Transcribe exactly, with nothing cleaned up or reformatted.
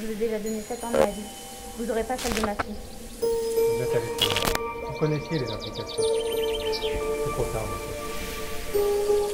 Je vous ai déjà donné sept ans de ma vie. Vous n'aurez pas celle de ma fille. Vous êtes allé trop loin. Vous connaissiez les implications. C'est trop tard, monsieur.